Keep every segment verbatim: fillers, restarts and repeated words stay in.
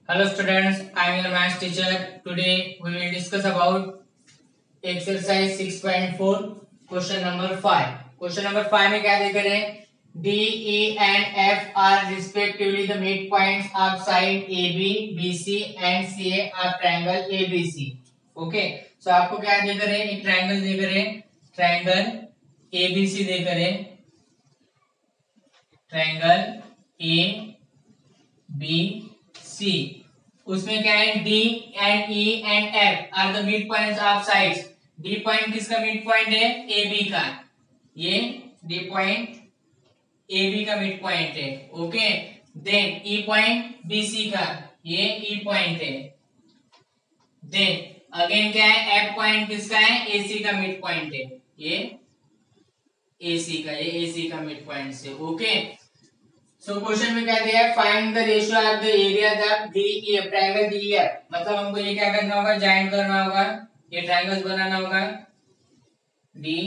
Hello students, I am your maths teacher. Today we will discuss about exercise six point four question number five. Question number five में क्या देख रहे हैं? D, E and F are respectively the midpoints of side A B, B C and C A of triangle A B C. Okay, so आपको क्या देख रहे हैं? एक ट्रायंगल देख रहे हैं, ट्रायंगल A B C देख रहे हैं, ट्रायंगल A B C. उसमें क्या है? D and E and F are the midpoints of sides. D point किसका मिड पॉइंट है? A B का. ये D पॉइंट A B का मिड पॉइंट है. Okay, then E point B C का, ये E पॉइंट है. देन अगेन क्या है? F पॉइंट किसका है? A C का मिड पॉइंट है. ये A C का, ये A C का मिड पॉइंट से. ओके, सो क्वेश्चन में क्या दिया है? Find the ratio of the areas of D E F, triangle D E F. मतलब हमको ये क्या करना होगा? ज्वाइन करना होगा, ये ट्रायंगल्स बनाना होगा. D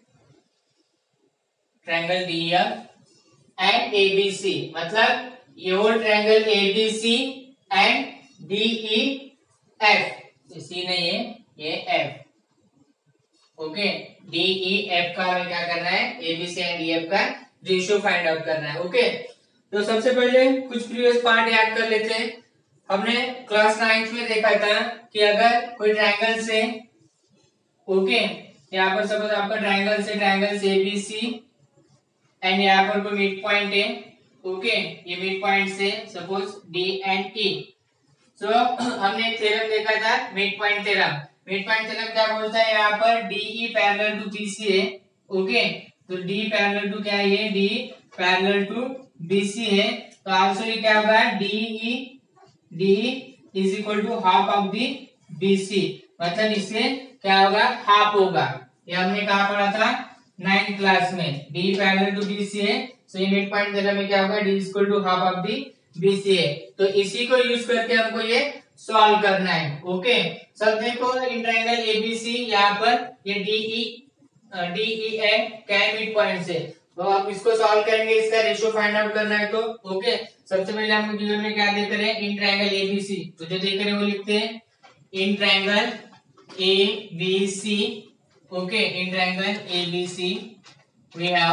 triangle D E F and A B C, मतलब ये whole triangle A B C and D E F. C नहीं है, ये F. Okay, D E F का हमें क्या करना है? A B C and D F का रेशियो फाइंड आउट करना है. ओके, तो सबसे पहले कुछ प्रीवियस पार्ट याद कर लेते हैं. हमने क्लास नाइन्थ में देखा था कि अगर कोई ट्रायंगल से, ओके, यहाँ पर सपोज आपका ट्रायंगल से ट्रायंगल से एबीसी एंड यहाँ पर कोई मिड पॉइंट है. ओके, ये मिड पॉइंट से suppose D and E. So हमने एक थ्योरम देखा था, midpoint theorem. Midpoint theorem क्या बोलता है? यहाँ पर डीई पैरेलल टू बीसी है. ओके, तो डी पैरेलल टू क्या है? ये D parallel to B C है. तो आंसर ये क्या होगा? D E D is equal to half of the B C. मतलब इससे क्या होगा? हाफ होगा. ये हमने कहा पढ़ा था? नाइन्थ क्लास में. D parallel to B C है, सो ये मिड पॉइंट थ्योरम में क्या होगा? D is equal to half of the B C है. तो इसी को यूज करके हमको ये सॉल्व करना है. ओके, सब देखो in triangle A B C, यहाँ पर ये D E D E है क्या है? मिड पॉइंट से. तो आप इसको सॉल्व करेंगे, इसका रेशियो फाइंड आउट करना है. तो ओके, सबसे पहले हम गिवन में क्या देख रहे हैं? In triangle A B C. तो जो देख रहे हैं वो लिखते हैं in triangle A B C. Okay, in triangle A B C we have.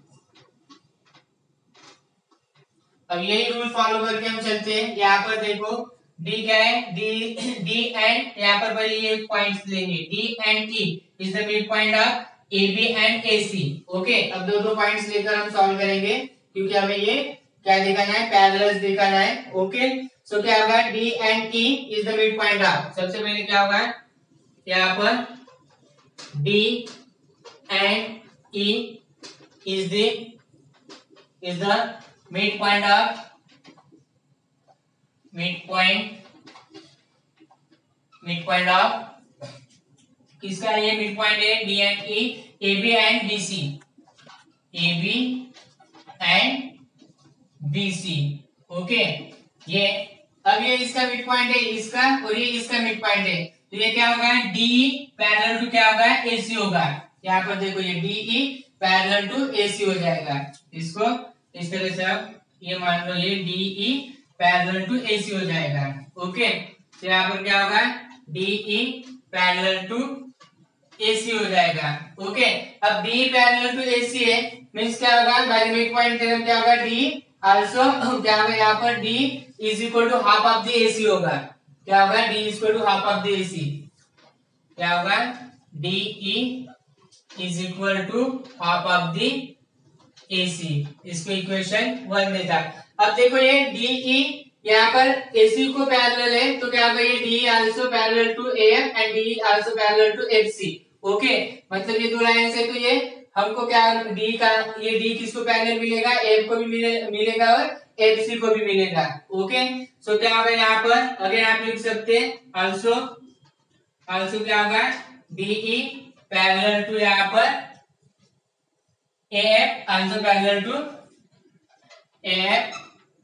अब यही रूल फॉलो करके हम चलते हैं. यहाँ पर देखो डी क्या है? डी डी एंड यहाँ पर भाई ये पॉइंट्स लेंगे. D and E is the mid point of A B and A C. Okay, अब दो दो पॉइंट्स लेकर हम सॉल्व करेंगे क्योंकि हमें ये क्या दिखाना है? पैरेलल्स दिखाना है. ओके, सो क्या होगा? D and E is the mid point of. सबसे पहले क्या होगा? यहाँ पर D and E is the is the mid point of midpoint mid point of किसका? ये मिड पॉइंट है D and E. A B and B C, A B and B C. Okay, ये अब ये इसका mid point है, इसका, और ये इसका मिड पॉइंट है. तो ये क्या होगा? डी पैरेलल टू क्या होगा? एसी होगा. यहाँ पर देखो ये D E parallel to A C हो जाएगा. इसको इस तरह से आप ये मान लो, ये D E parallel to A C हो जाएगा. ओके, तो यहाँ पर क्या होगा? D E parallel to A C हो जाएगा. ओके, अब D parallel to A C है, मींस क्या होगा? बाय मिड पॉइंट थ्योरम क्या होगा? D आल्सो क्या होगा? यहाँ पर D is equal to half of the A C होगा. क्या होगा? D is equal to half of the A C. क्या होगा? D E is equal to half of the A C. इसको इक्वेशन वन में था. अब देखो ये D E यहाँ पर A C को पैरेलल है, तो क्या होगा? ये D also parallel to A F and D also parallel to F C. Okay, मतलब ये दो लाइन से, तो ये हमको क्या D का, ये D किसको पैरेलल मिलेगा? F को भी मिले, मिलेगा और F C को भी मिलेगा. ओके, सो क्या होगा? यहाँ पर अगर आप लिख सकते हैं आल्सो आल्सो क्या होगा? D E पैरेलल टू यहाँ पर A F also parallel to A F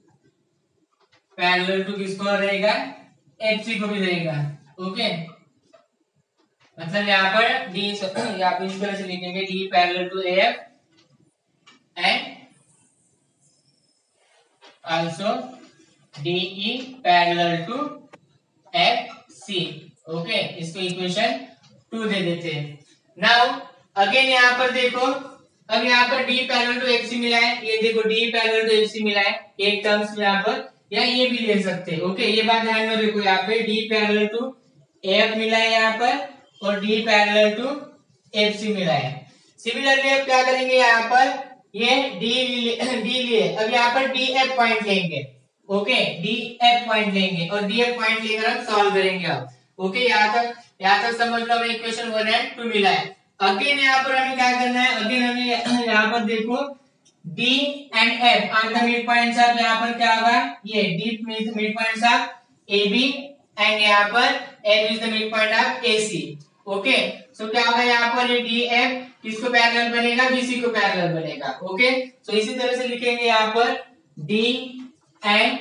parallel to किसको रहेगा? F C को भी रहेगा. ओके, मतलब यहाँ पर D यहाँ पर इस तरह से लिखेंगे D parallel to A F and also DE parallel to F C. Okay, इसको इक्वेशन टू दे देते हैं। नाउ अगेन यहाँ पर देखो, अब यहाँ पर D parallel to F C मिला है, ये देखो D parallel to F C मिला है एक टर्म्स में यहाँ पर, या ये भी ले सकते हैं। ओके, ये बात ध्यान में रखो, यहाँ पे डी पैरेलल टू एफ मिला है यहाँ पर और D parallel to F C मिला है। सिमिलरली अब क्या करेंगे, यहाँ पर ये डी डी लिए, अब यहाँ पर डी एफ पॉइंट लेंगे। ओके, डी एफ पॉइंट लेंगे और डी एफ पॉइंट लेकर हम सॉल्व करेंगे अब। ओके, यहाँ तक यहाँ तक समझ लो, हमें इक्वेशन वन एंड टू मिला है। अगेन यहाँ पर हमें क्या करना है, अगेन हमें यहाँ पर देखो D and F are the mid points of, यहाँ पर क्या होगा, ये D mid points of A B and यहाँ पर F is the mid point of A C। Okay, so क्या होगा यहाँ पर ये D F किसको पैरेलल बनेगा, B C को पैरेलल बनेगा। ओके, सो इसी तरह से लिखेंगे यहाँ पर D and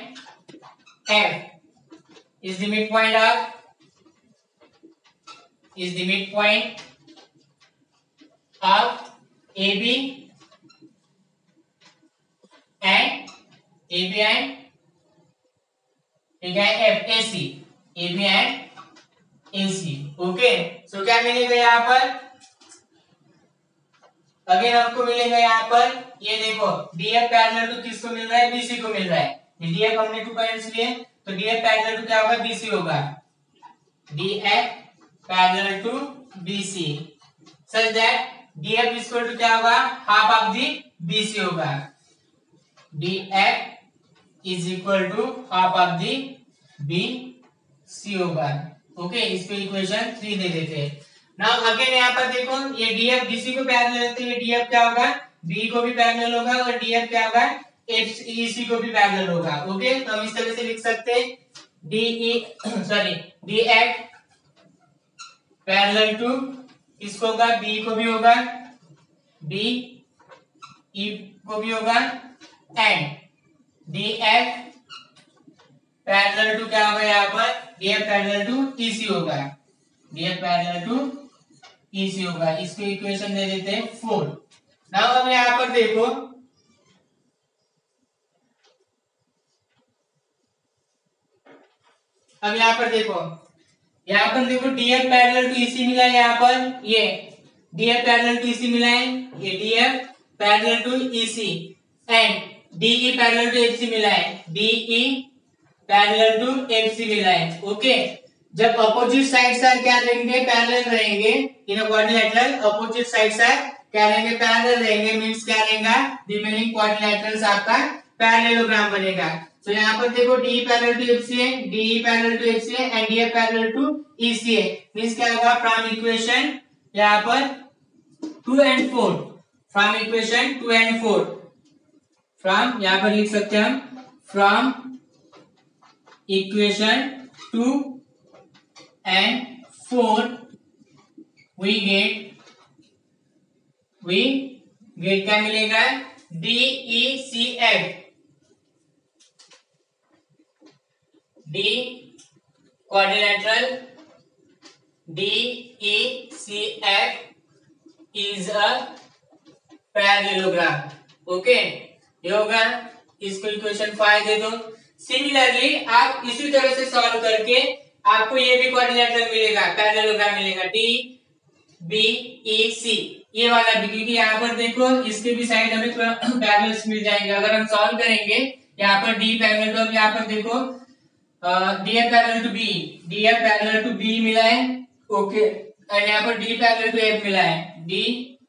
F is the mid point of is the midpoint of A B and A B and ठीक है F A C, A B and A C। Okay, so क्या मिलेगा यहाँ पर, अगेन हमको मिलेगा यहाँ पर, ये देखो D F पैरेलल टू किसको मिल रहा है, B C को मिल रहा है। D F हमने टू पॉइंट्स लिए तो D F पैरेलल टू क्या होगा, B C होगा, D F parallel to B C such that D F is equal to क्या होगा, half of the B C होगा। D F is equal to half of the B C होगा। Okay, इसको equation three दे देते हैं। Now again यहाँ पर देखो, ये D F B C को पैरेलल है तो ये D F क्या होगा, B को भी पैरेलल होगा और D F क्या होगा, F E C को भी पैरेलल होगा। ओके, तो हम इस तरह से लिख सकते हैं D E sorry D F parallel to किसको होगा, B को भी होगा, B E को भी होगा and D F parallel to क्या होगा यहाँ पर, D F parallel to E C होगा, D F parallel to E C होगा। इसको इक्वेशन दे देते हैं फोर। नाउ अब यहाँ पर देखो, अब यहाँ पर देखो यहाँ पर देखो D F parallel to E C मिला है, यहाँ पर ये D F parallel to E C मिला है, ये D F parallel to E C and D E parallel to F C मिला है, D E parallel to F C मिला है। ओके, जब अपोजिट साइड्स आर क्या रहेंगे, पैरेलल रहेंगे, in a quadrilateral opposite sides are क्या रहेंगे, पैरेलल रहेंगे, मींस क्या रहेगा, रिमेनिंग क्वाड्रिलेटरल्स आपका पैरेललोग्राम बनेगा। तो so, यहाँ पर देखो D parallel to F C है, D E parallel to F C है and D F parallel to E C है। मींस क्या होगा, फ्रॉम इक्वेशन यहाँ पर two and four, from equation two and four, from यहाँ पर लिख सकते हैं हम, from equation two and four we get we get क्या मिलेगा, D E C F, D quadrilateral D E C F is a parallelogram। Okay, ये होगा, इसको इक्वेशन फाइव दे दो। सिमिलरली आप इसी तरह से सॉल्व करके आपको ये भी क्वाड्रिलेटरल मिलेगा, पैरेललोग्राम मिलेगा, D B E C, ये वाला भी, क्योंकि यहाँ पर देखो इसके भी साइड हमें पैरेलल्स मिल जाएंगे। अगर हम सॉल्व करेंगे यहाँ पर D पैरेलल टू, यहाँ पर देखो D F parallel to B, D F parallel to B मिला है। ओके, एंड यहाँ पर D पैरेलल टू F मिला है, D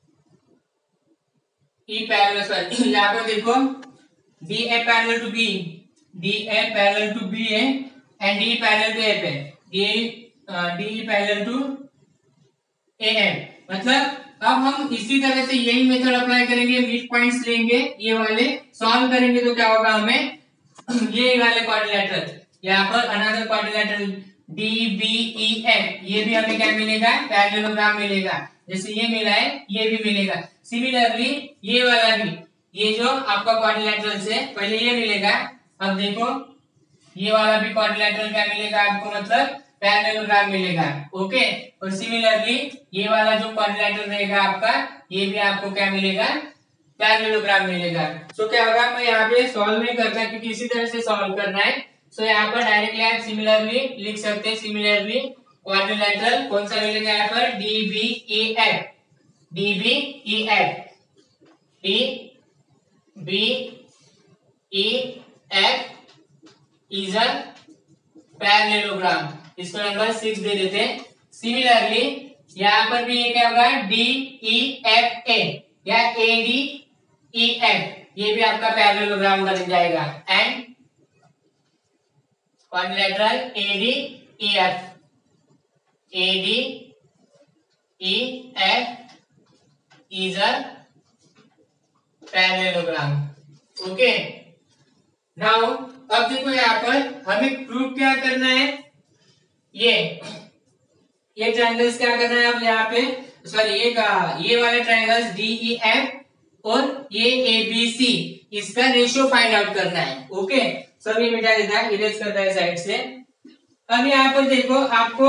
E पैरेलल सॉरी यहाँ पर देखो D F parallel to B, D F parallel to B है and D parallel to F है, D D parallel to A F। मतलब अब हम इसी तरह से यही मेथड अप्लाई करेंगे, मिड पॉइंट्स लेंगे, ये वाले सॉल्व करेंगे तो क्या होगा, हमें ये वाले क्वाड्रिलेटरल, यहाँ पर another quadrilateral D B E F, ये भी हमें क्या मिलेगा, पैरेललोग्राम मिलेगा। जैसे ये मिला है ये भी मिलेगा। सिमिलरली ये वाला भी, ये जो आपका क्वाड्रिलेटरल से पहले ये मिलेगा, अब देखो ये वाला भी क्वाड्रिलेटरल क्या मिलेगा आपको, मतलब पैरेललोग्राम मिलेगा। ओके, और सिमिलरली ये वाला जो क्वाड्रिलेटरल रहेगा आपका, ये भी आपको क्या मिलेगा, पैरेललोग्राम मिलेगा। तो क्या होगा, मैं यहाँ पे सॉल्व नहीं करता क्योंकि इसी तरह से सॉल्व करना है। सो यहाँ पर डायरेक्टली आप सिमिलरली लिख सकते हैं, सिमिलरली क्वाड्रिलेटरल कौन सा मिलेगा यहाँ पर, D B E F, D B E F, D B E F is a parallelogram, इसको नंबर सिक्स दे देते हैं। सिमिलरली यहाँ पर भी ये क्या होगा, डी ई एफ ए या ए डी ई एफ, ये भी आपका पैरेललोग्राम बन जाएगा। And quadrilateral A D E F, A D E F is a parallelogram. Okay, now अब देखो यहाँ पर हमें प्रूव क्या करना है, ये ये ट्रायंगल्स क्या करना है अब यहाँ पे, सॉरी ये का ये वाले ट्रायंगल्स डी ई एफ और ये ए बी सी, इसका रेशियो फाइंड आउट करना है। ओके, सभी मिटा देता है, इरेज करता है साइड से। अब यहाँ पर देखो आपको,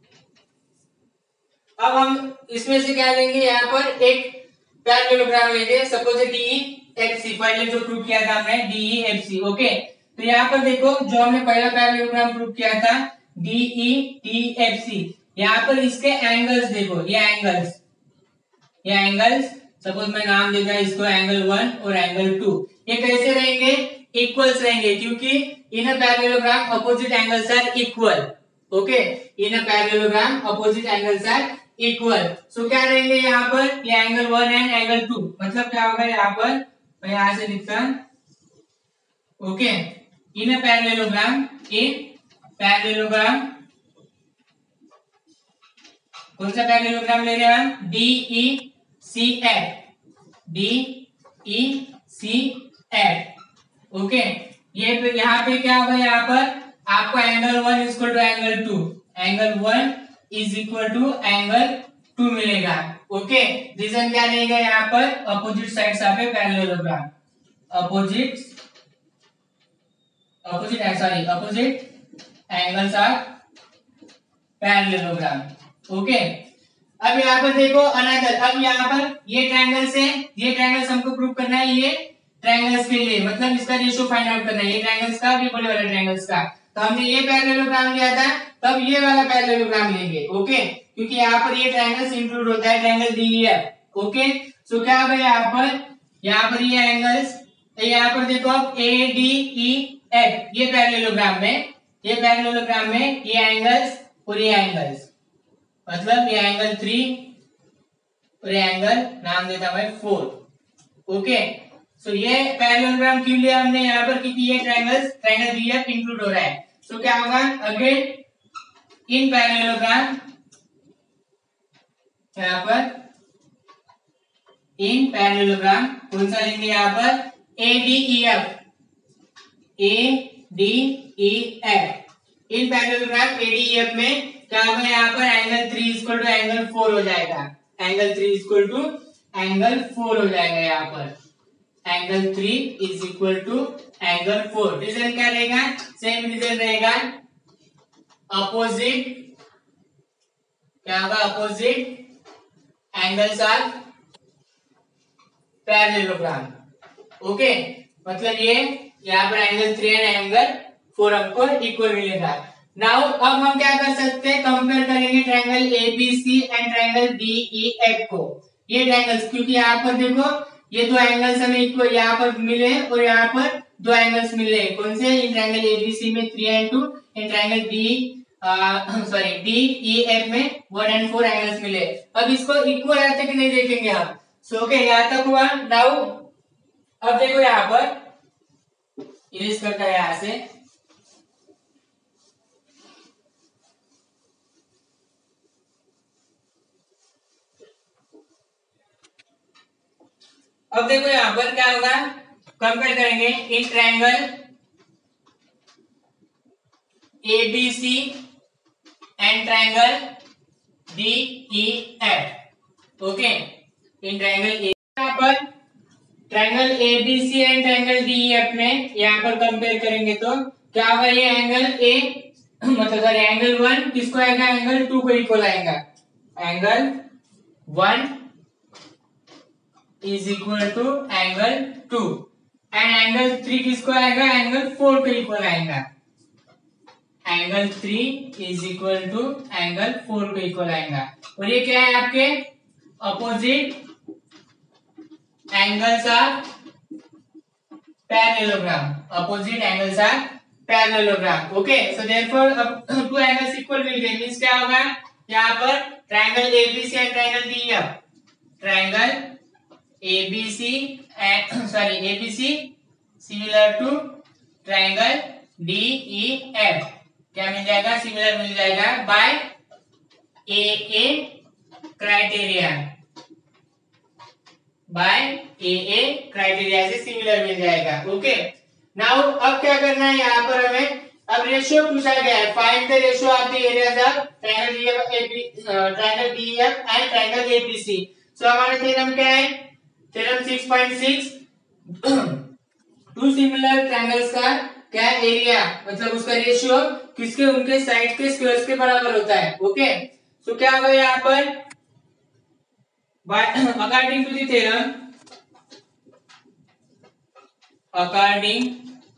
अब हम इसमें से क्या लेंगे, यहाँ पर एक पैरेललोग्राम लेंगे, suppose D E F C, पहले जो प्रूव किया था हमने D E F C. Okay, तो यहाँ पर देखो जो हमने पहला पैरेललोग्राम प्रूव किया था D E D F C, यहाँ पर इसके एंगल्स देखो, ये एंगल्स, ये एंगल्स सपोज मैं नाम देता हूं इसको एंगल वन और एंगल टू, ये कैसे रहेंगे, इक्वल्स रहेंगे, क्योंकि in a parallelogram opposite angles are equal. Okay, in a parallelogram opposite angles are equal, so क्या रहेंगे यहाँ पर, ये angle one and angle two, मतलब क्या होगा यहाँ पर, मैं यहाँ से लिखता हूं। Okay, in a parallelogram, in parallelogram, कौन सा पैरेललोग्राम ले रहे हैं हम, D E C F, D E C F. Okay, ये यहाँ पे क्या होगा, यहाँ पर आपको angle one is equal to angle two, angle one is equal to angle two मिलेगा। ओके, रीजन क्या रहेगा यहाँ पर, opposite sides of a parallelogram, opposite opposite sorry opposite angles of parallelogram. Okay, अब यहाँ पर देखो अनदर, अब यहाँ पर ये ट्रायंगल्स है, ये ट्रायंगल्स हमको प्रूव करना है, ये ट्रायंगल्स के लिए मतलब इसका रेशियो फाइंड आउट करना है, ये ट्रायंगल्स का, ये बड़े वाले ट्रायंगल्स का। तो हमने ये पैरेललोग्राम लिया था, तब ये वाला पैरेललोग्राम लेंगे। ओके, क्योंकि यहाँ पर ये ट्रायंगल्स इंक्लूड होता है, triangle D E F. Okay, so क्या होगा यहाँ पर, यहाँ पर ये एंगल्स, यहाँ पर देखो अब ए डी ई एफ, ये पैरेललोग्राम में, ये पैरेललोग्राम में ये एंगल्स और ये एंगल्स, मतलब ये एंगल थ्री और ये एंगल नाम देता मैं फोर। ओके, सो ये पैरेललोग्राम क्यों लिया हमने यहाँ पर, क्योंकि ये triangles triangle D E F include हो रहा है। सो क्या होगा, अगेन इन पैरेललोग्राम, यहाँ पर इन पैरेललोग्राम कौन सा लेंगे यहाँ पर, A D E F, A D E F, in parallelogram A D E F में क्या होगा, यहाँ पर angle three equal to angle four हो जाएगा, angle three equal to angle four हो जाएगा, यहाँ पर angle three is equal to angle four. Reason क्या रहेगा, सेम रीजन रहेगा, अपोजिट क्या होगा, opposite angles are parallelogram. Okay, मतलब ये यहाँ पर angle three and angle four हमको इक्वल मिलेगा। नाउ अब हम क्या कर सकते हैं, कंपेयर करेंगे triangle A B C and triangle D E F को। ये ट्रायंगल्स, क्योंकि यहाँ पर देखो ये दो एंगल्स हमें इक्वल यहाँ पर मिले और यहाँ पर दो एंगल्स मिले, कौन से, इन ट्रायंगल ए बी सी में three and two, in triangle D sorry D E F में वन एंड फोर एंगल्स मिले। अब इसको इक्वल आते कि नहीं देखेंगे हम। सो ओके, यहाँ तक हुआ। नाउ अब देखो यहाँ पर इरेज करता है यहाँ से, अब देखो यहाँ पर क्या होगा, कंपेयर करेंगे in triangle A B C and triangle D E F. Okay, in triangle A, यहाँ पर triangle A B C and triangle D E F में यहाँ पर कंपेयर करेंगे तो क्या होगा, ये एंगल ए मतलब सॉरी एंगल वन किसको आएगा, एंगल टू को इक्वल आएगा, angle one is equal to angle two, and angle three किसको आएगा, एंगल फोर को इक्वल आएगा। Angle three is equal to angle four को इक्वल आएगा। और ये क्या है आपके opposite angles of parallelogram, opposite angles of parallelogram. Okay, so therefore अब टू एंगल्स इक्वल मिल गए, मींस क्या होगा यहाँ पर triangle ABC and triangle DEF, triangle ABC and sorry ABC similar to triangle DEF, क्या मिल जाएगा, सिमिलर मिल जाएगा by A A criteria, by A A criteria से सिमिलर मिल जाएगा। ओके, नाउ अब क्या करना है यहाँ पर हमें, अब रेशियो पूछा गया है, find the ratio of the areas of triangle DEF triangle DEF and triangle ABC. So हमारा थ्योरम क्या है, theorem six point six, two similar triangles का क्या एरिया मतलब उसका रेशियो किसके उनके साइड के स्क्वायर्स के बराबर होता है। ओके, सो क्या होगा यहाँ पर, according to the theorem, according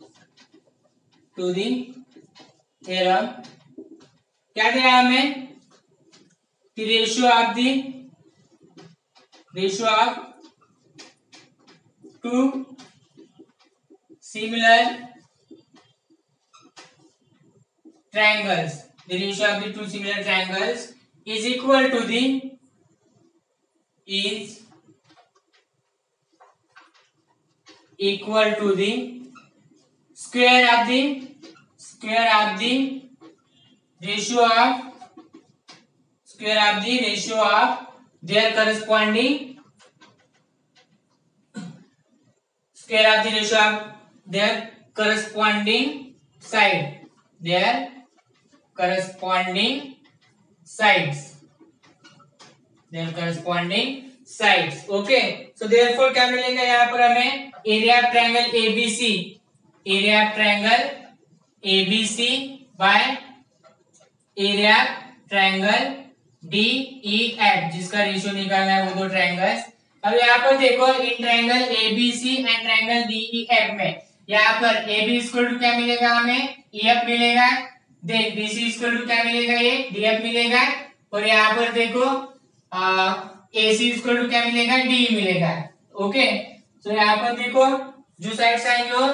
to the theorem क्या दिया हमें कि ratio of the ratio of two similar triangles, the ratio of the two similar triangles is equal to the is equal to the square of the square of the ratio of square of the ratio of their corresponding square of the ratio of their corresponding side, their corresponding sides, their corresponding sides। Okay, so therefore क्या मिलेगा यहाँ पर हमें, area of triangle ABC, area of triangle ABC by area of triangle DEF, जिसका ratio निकालना है वो दो ट्रायंगल्स। अब यहाँ पर देखो, in triangle ABC and triangle DEF में यहाँ पर AB इक्वल टू क्या मिलेगा हमें, EF मिलेगा, देन BC इक्वल टू क्या मिलेगा, ये DF मिलेगा, और यहाँ पर देखो AC इक्वल टू क्या मिलेगा, DE मिलेगा। ओके, तो यहाँ पर देखो जो साइड आएंगे वो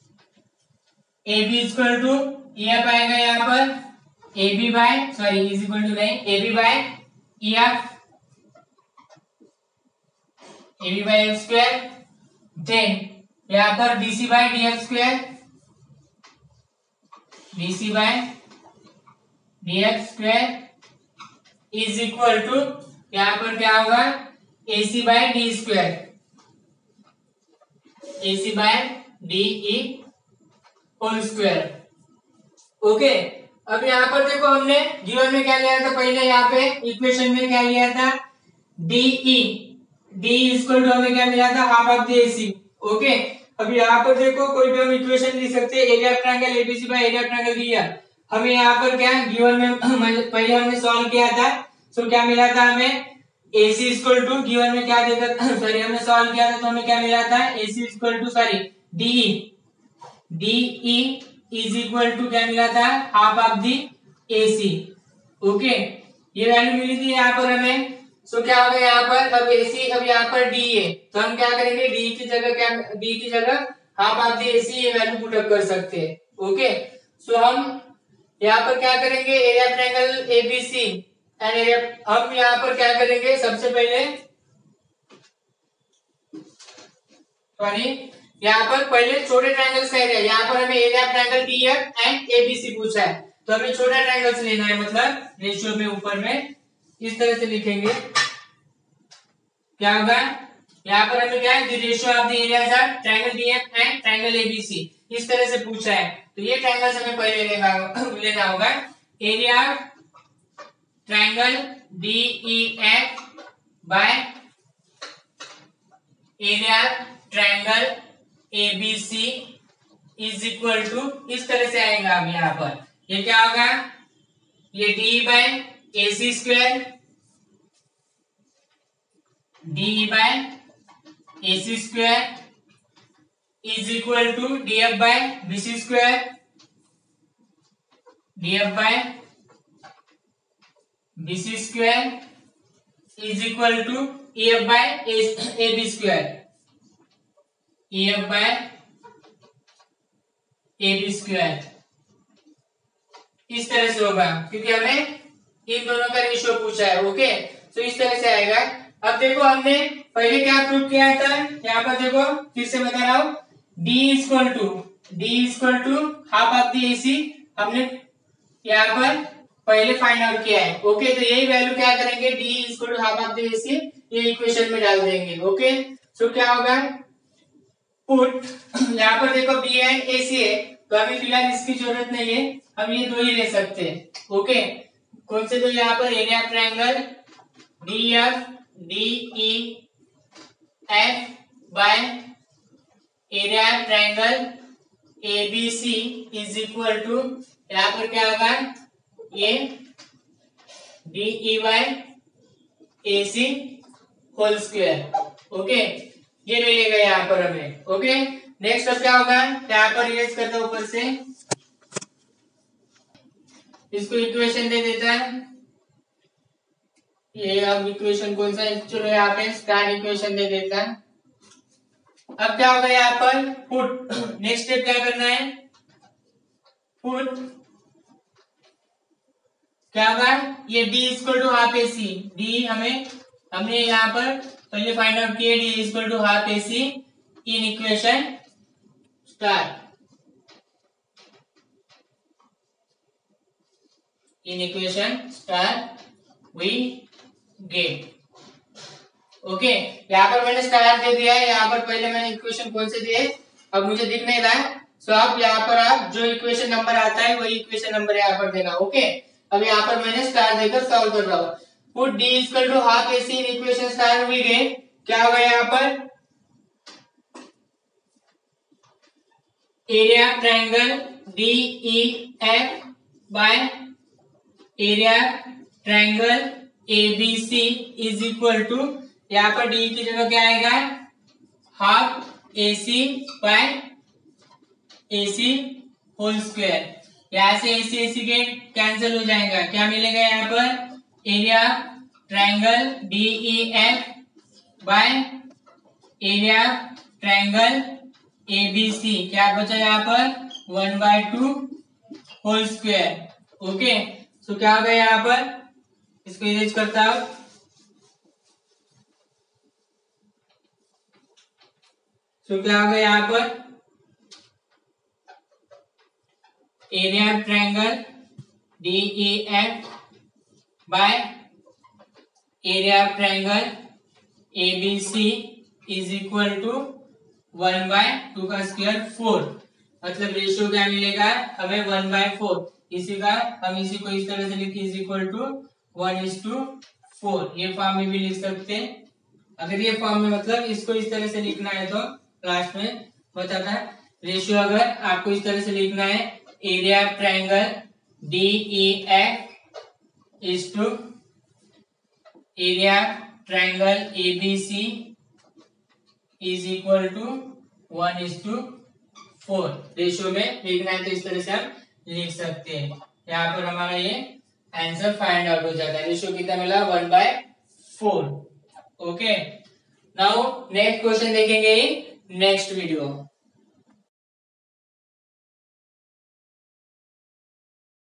AB इक्वल टू EF आएगा, यहाँ पर AB by sorry is equal to नहीं, AB by EF, AB by F square, then यहाँ पर BC by DF square, BC by DF square is equal to यहाँ पर क्या होगा, AC by D square, AC by DE whole square. Okay, अब यहाँ पर देखो हमने गिवन में क्या लिया था, पहले यहाँ पे इक्वेशन में क्या लिया था, DE, D इक्वल टू हमें क्या मिला था, half of the AC। Okay, अब यहाँ पर देखो कोई भी हम इक्वेशन लिख सकते हैं, area of triangle ABC by area of triangle DEF. हमें यहाँ पर क्या गिवन में पहले हमने सॉल्व किया था, सो क्या मिला था हमें, AC इक्वल टू गिवन में क्या देखा सॉरी हमने सॉल्व किया था तो हमें क्या मिला था, AC equal to sorry DE, DE is equal to क्या मिला था, half of the AC। Okay, ये वैल्यू मिली थी यहाँ पर हमें। सो so, क्या होगा यहाँ पर, अब AC अब यहाँ पर D है, तो हम क्या करेंगे, D की जगह क्या, D की जगह हाफ ऑफ द AC ये वैल्यू पुट अप कर सकते हैं। ओके, सो हम यहाँ पर क्या करेंगे, area of triangle ABC and area, हम यहाँ पर क्या करेंगे, सबसे पहले सॉरी यहाँ पर पहले छोटे ट्रायंगल्स का एरिया, यहाँ पर हमें area of triangle DEF and ABC पूछा है, तो हमें छोटा ट्रायंगल्स लेना है, मतलब रेशियो में ऊपर में इस तरह से लिखेंगे, क्या होगा यहाँ पर हमें क्या है, the ratio of the areas of triangle DEF and triangle ABC, इस तरह से पूछा है, तो ये ट्रायंगल्स हमें पहले लेना लेना होगा, area of triangle DEF by area of triangle ABC is equal to, इस तरह से आएगा। अब यहाँ पर ये क्या होगा, ये D by AC square, D by AC square is equal to DF by BC square, D F by B C square is equal to E F by A B square, E F by A B square इस तरह से होगा, क्योंकि हमें इन दोनों का ratio पूछा है। ओके, तो इस तरह से आएगा। अब देखो हमने पहले क्या प्रूव किया था, यहाँ पर देखो फिर से बता रहा हूं, D equal to D equal to half of the AC हमने यहाँ पर पहले फाइंड आउट किया है। ओके, तो यही वैल्यू क्या करेंगे, D equal to half of the AC ये इक्वेशन में डाल देंगे। ओके, तो क्या होगा, पुट यहाँ पर देखो बी एंड ए सी है, तो अभी फिलहाल इसकी जरूरत नहीं है, हम ये दो ही ले सकते हैं। ओके, कौन से दो, यहाँ पर area triangle D F D E F by area triangle A B C is equal to, यहाँ पर क्या होगा, ये D E by A C whole square. Okay, ये मिलेगा यहाँ पर हमें। ओके, नेक्स्ट अब क्या होगा, यहाँ पर इरेज करते हैं ऊपर से, इसको इक्वेशन दे देता है, ये अब इक्वेशन कौन सा है, चलो यहाँ पे स्टार इक्वेशन दे देता है। अब क्या होगा यहाँ पर, पुट, नेक्स्ट स्टेप क्या करना है, पुट क्या होगा, ये d equal to half A C, D हमें हमने यहाँ पर पहले फाइंड आउट किया, d equal to half A C in equation star, in equation star we get. Okay, यहाँ पर मैंने स्टार दे दिया है, यहाँ पर पहले मैंने इक्वेशन कौन से दिए अब मुझे दिख नहीं रहा है, सो आप यहाँ पर आप जो इक्वेशन नंबर आता है वही इक्वेशन नंबर यहाँ पर देना। ओके, अब यहाँ पर मैंने स्टार देकर सॉल्व कर रहा हूँ। Put d equal to half A C in equation star we get, क्या होगा यहाँ पर, area triangle D E F by area triangle A B C is equal to, यहाँ पर डी की जगह क्या आएगा, half A C by A C whole square, यहाँ से ए सी ए सी के कैंसिल हो जाएगा, क्या मिलेगा यहाँ पर, area triangle D E F by area triangle A B C, क्या बचा यहाँ पर, one by two whole square. Okay, so क्या होगा यहाँ पर, इसको इरेज करता हूं, सो क्या होगा यहाँ पर, area triangle D E F by area triangle A B C is equal to one by two का स्क्वायर फोर, मतलब रेशियो क्या मिलेगा हमें, वन बाय फोर, इसी का हम इसी को इस तरह से लिखे is equal to one is to four, ये फॉर्म में भी लिख सकते हैं। अगर ये फॉर्म में मतलब इसको इस तरह से लिखना है तो लास्ट में बताता है, रेशियो अगर आपको इस तरह से लिखना है, area triangle D E F is to area triangle A B C is equal to one is to four, ratio में लिखना है तो इस तरह से हम लिख सकते हैं। यहाँ पर हमारा ये आंसर फाइंड आउट हो जाता है, रेशियो कितना मिला, one by four. Okay, now next question देखेंगे नेक्स्ट वीडियो।